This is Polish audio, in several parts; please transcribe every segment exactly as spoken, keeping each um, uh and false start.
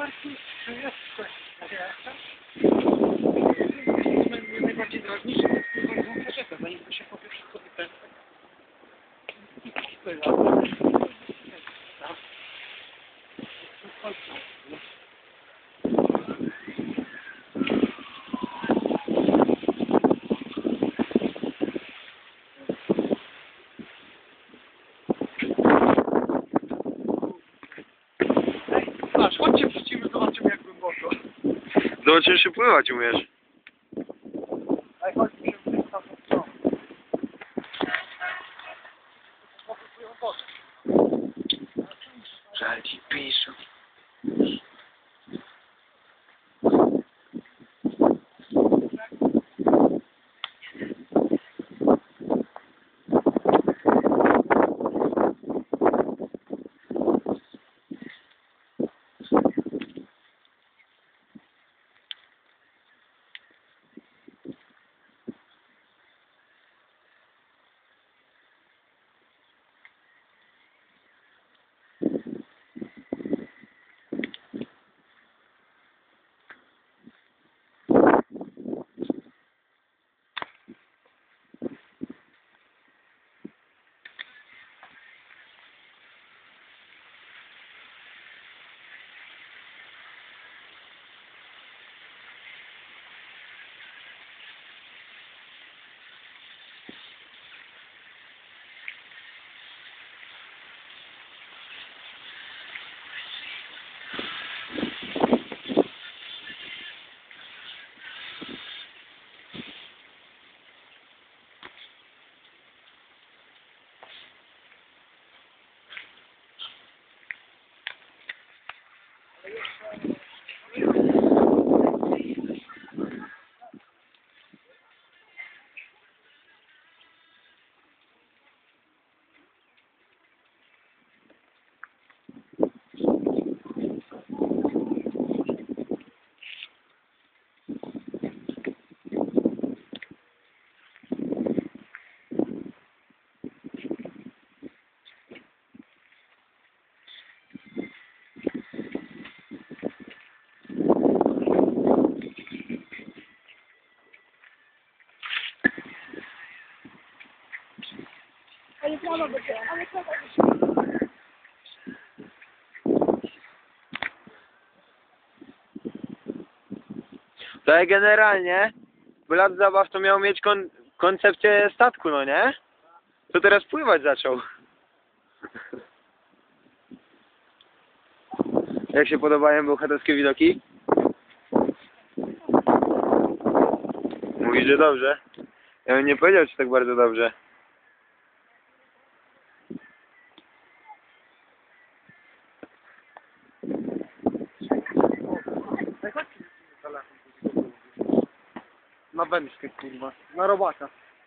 To jest kwestia. Mnie najbardziej drażni, że to jest pływającą karetę, zanim to się kopie wszystko wypędza. I spływa. Patrz, chodźcie wrzucimy, zobaczymy jak głęboko. Zobaczymy, czy pływać umiesz. Ej, chodźmy się w tam w stronę. Żal ci piszą. Ale prawo będzie, ale prawo będzie. Tak generalnie, plac zabaw to miał mieć kon koncepcję statku, no nie? To teraz pływać zaczął. Jak się podobają bohaterskie widoki? Mówi, że dobrze. Ja bym nie powiedział, czy tak bardzo dobrze. Na wędkę, kurwa. Na robaka.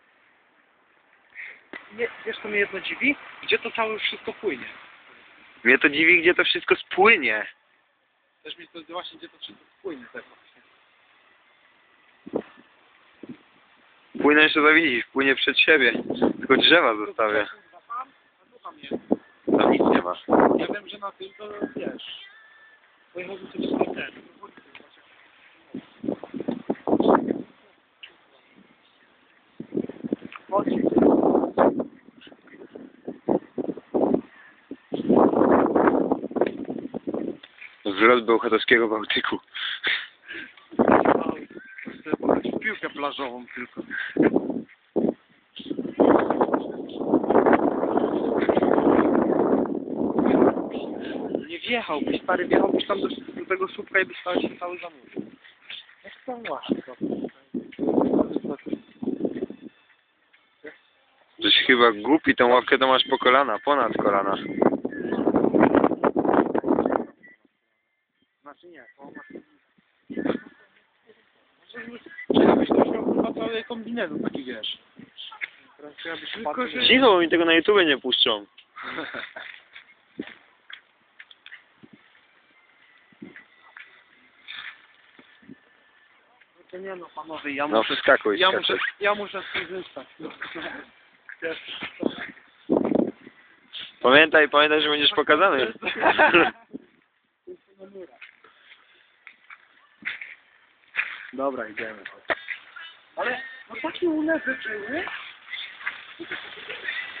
Nie, wiesz co mnie jedno dziwi? Gdzie to całe wszystko płynie? Mnie to dziwi, gdzie to wszystko spłynie. Też mnie to właśnie, gdzie to wszystko spłynie tego. Płynę jeszcze zawidzisz, płynie przed siebie. Tylko drzewa zostawia. Tam, a tu tam jest. Tam nic nie ma. Ja wiem, że na tym to wiesz. Pojechałbym sobie na ten. Chodź. Zlot bełchatowskiego Bałtyku. Chcę pograć w piłkę plażową tylko. Nie wjechałbyś, stary, wjechałbyś tam do, do tego słupka i dostałeś się cały zamówił. Jak to właśnie to? Żeś chyba głupi, tą ławkę to masz po kolana, ponad kolana. Znaczy nie, to masz... Czy ja byś to miał chyba cały kombinezu taki, wiesz. Teraz ja byś Tylko, że- Cicho, bo mi tego na YouTube nie puszczą. To nie no, panowie, ja No muszę... wskakuj, Ja skakuj. muszę, ja muszę skorzystać. No. Chcesz? Pamiętaj, pamiętaj, że będziesz pokazany. Dobra, idziemy. Ale no takie ulewy były.